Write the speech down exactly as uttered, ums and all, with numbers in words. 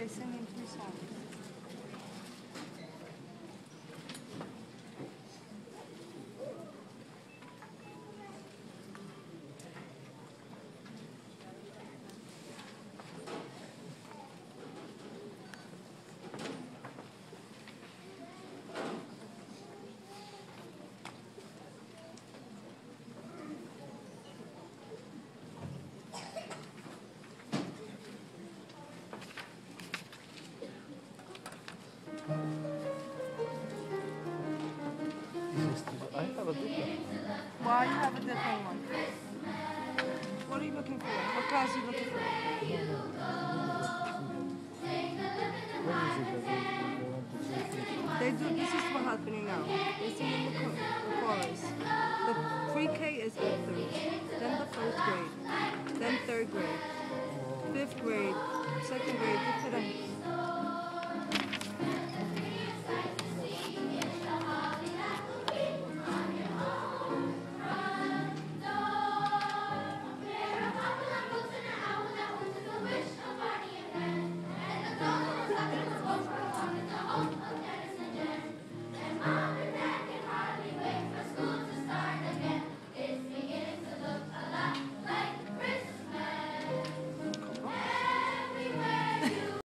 they singing two songs. I have a different one. Why you have a different one? What are you looking for? What class are you looking for? What is it that they, they want to say things? They do. This is what's happening now. They sing in the, cho- the chorus. The pre-K is fifth grade, then the first grade, then third grade, fifth grade, second grade. Different.